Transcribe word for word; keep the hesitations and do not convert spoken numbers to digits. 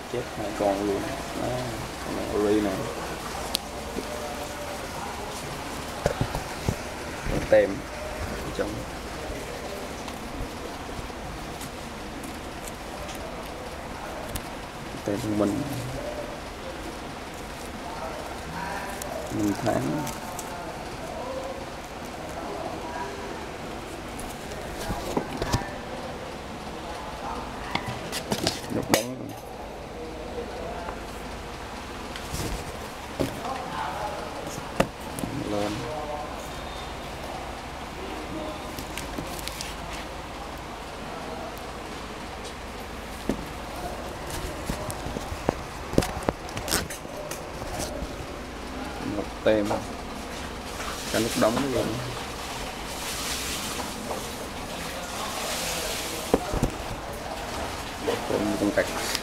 chết hai con luôn đó, con ori này con tem trong tem thông minh năm tháng nút bóng lên một tem cả nút đóng luôn một con cạch